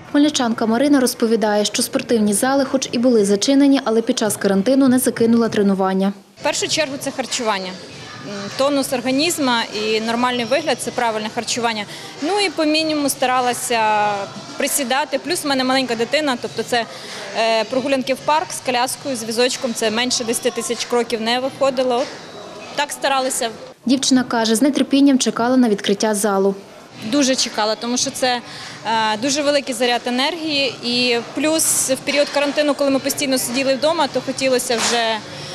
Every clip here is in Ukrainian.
Хмельничанка Марина розповідає, що спортивні зали хоч і були зачинені, але під час карантину не закинула тренування. В першу чергу це харчування. Тонус організму і нормальний вигляд – це правильне харчування. Ну і по мінімуму старалася присідати. Плюс в мене маленька дитина, тобто це прогулянки в парк з коляскою, з візочком, це менше 10 тисяч кроків не виходило. Так старалися. Дівчина каже, з нетерпінням чекала на відкриття залу. Дуже чекала, тому що це дуже великий заряд енергії. І плюс в період карантину, коли ми постійно сиділи вдома, то хотілося вже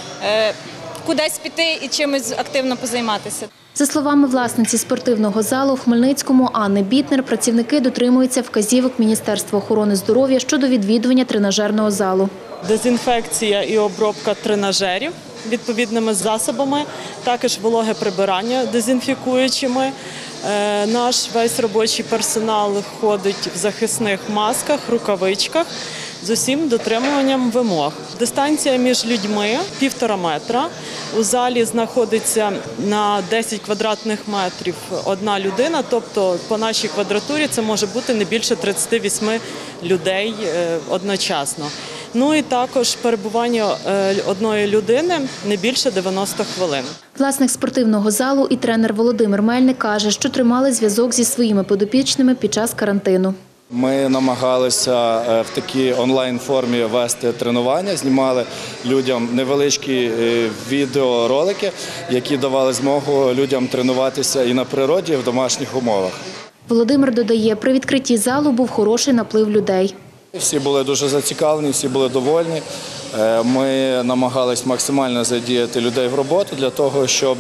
кудись піти і чимось активно позайматися. За словами власниці спортивного залу в Хмельницькому Анни Бітнер, працівники дотримуються вказівок Міністерства охорони здоров'я щодо відвідування тренажерного залу. Дезінфекція і обробка тренажерів відповідними засобами, також вологе прибирання дезінфікуючими. Наш весь робочий персонал ходить в захисних масках, рукавичках з усім дотримуванням вимог. Дистанція між людьми 1,5 метра. У залі знаходиться на 10 квадратних метрів одна людина, тобто по нашій квадратурі це може бути не більше 38 людей одночасно. Ну і також перебування одної людини не більше 90 хвилин. Власник спортивного залу і тренер Володимир Мельник каже, що тримали зв'язок зі своїми підопічними під час карантину. Ми намагалися в такій онлайн-формі вести тренування, знімали людям невеличкі відеоролики, які давали змогу людям тренуватися і на природі, і в домашніх умовах. Володимир додає, при відкритті залу був хороший наплив людей. Всі були дуже зацікавлені, всі були довольні. Ми намагались максимально задіяти людей в роботу для того, щоб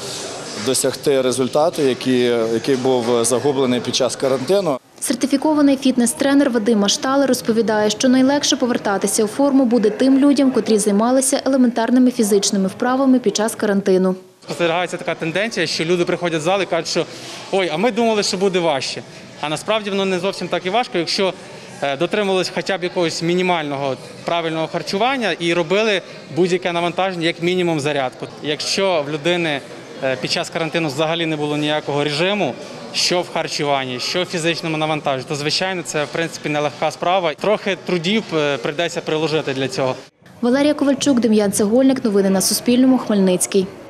досягти результату, який був загублений під час карантину. Сертифікований фітнес-тренер Вадим Машталер розповідає, що найлегше повертатися у форму буде тим людям, котрі займалися елементарними фізичними вправами під час карантину. Спостерігається така тенденція, що люди приходять в зал і кажуть, що «Ой, а ми думали, що буде важче». А насправді воно не зовсім так і важко, якщо дотримувалися хоча б якогось мінімального правильного харчування і робили будь-яке навантаження, як мінімум зарядку. Якщо в людини під час карантину взагалі не було ніякого режиму, що в харчуванні, що в фізичному навантаженні, то, звичайно, це, в принципі, нелегка справа. Трохи трудів прийдеться приложити для цього. Валерія Ковальчук, Дем'ян Цегольник. Новини на Суспільному. Хмельницький.